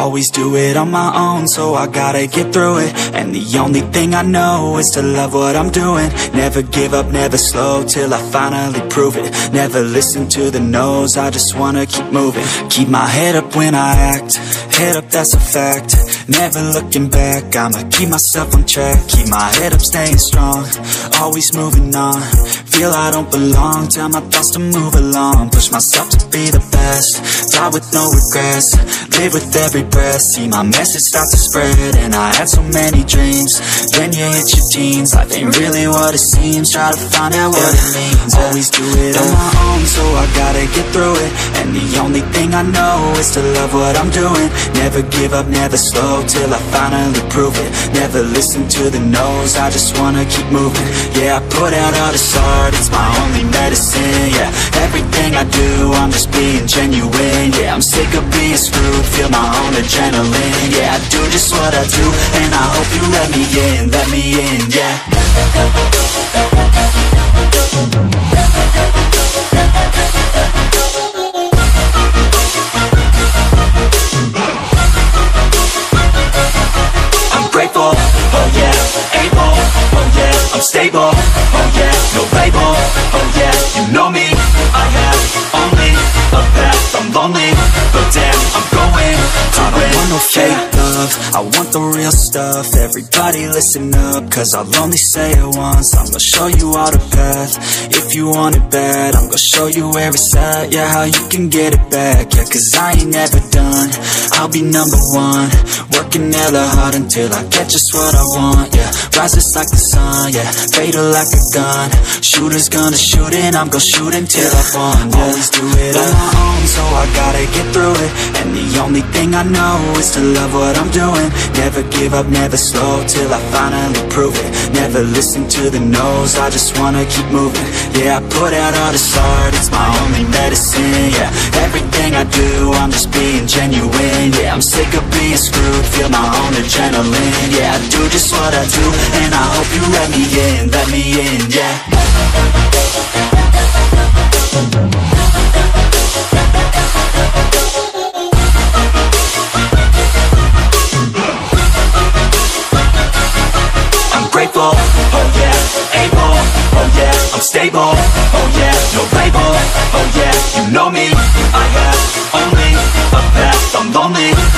Always do it on my own, so I gotta get through it. And the only thing I know is to love what I'm doing. Never give up, never slow, till I finally prove it. Never listen to the no's, I just wanna keep moving. Keep my head up when I act, head up, that's a fact. Never looking back, I'ma keep myself on track. Keep my head up, staying strong, always moving on. Feel I don't belong, tell my thoughts to move along. Push myself to be the best, die with no regrets. Live with every breath, see my message start to spread. And I had so many dreams, then you hit your teens. Life ain't really what it seems, try to find out what it means. Always do it on my own, so I gotta get through it. And the only thing I know is to love what I'm doing. Never give up, never slow, till I finally prove it. Never listen to the no's, I just wanna keep moving. Yeah, I put out all this art, it's my only medicine. Yeah, everything I do, I'm just being genuine. Yeah, I'm sick of being screwed, feel my own adrenaline. Yeah, I do just what I do, and I hope you let me in, yeah. I'm grateful, oh yeah, able, oh yeah, I'm stable, oh yeah, no label, oh yeah, you know me, I have only a path, I'm lonely, but damn, I'm going to win. I don't want no fake love, I want the real stuff. Everybody listen up, cause I'll only say it once. I'm gonna show you all the path, if you want it bad. I'm gonna show you where it's at, yeah, how you can get it back. Yeah, cause I ain't never done, I'll be number one. Working hella hard until I get just what I want, yeah. Rises like the sun, yeah, fatal like a gun. Shooter's gonna shoot and I'm gonna shoot until I won, yeah. Always do it on my own, so I gotta get through it. And the only thing I know is to love what I'm doing. Never give up, never slow, till I finally prove it. Never listen to the no's, I just wanna keep moving. Yeah, I put out all this art, it's my only medicine. Yeah, everything I do, I'm just being genuine. Yeah, I'm sick of being screwed, feel my own adrenaline. Yeah, I do just what I do, and I hope you let me in, yeah. I'm grateful, oh yeah, able, oh yeah, I'm stable, oh yeah, no label, oh yeah, you know me, I have only a path, I'm lonely,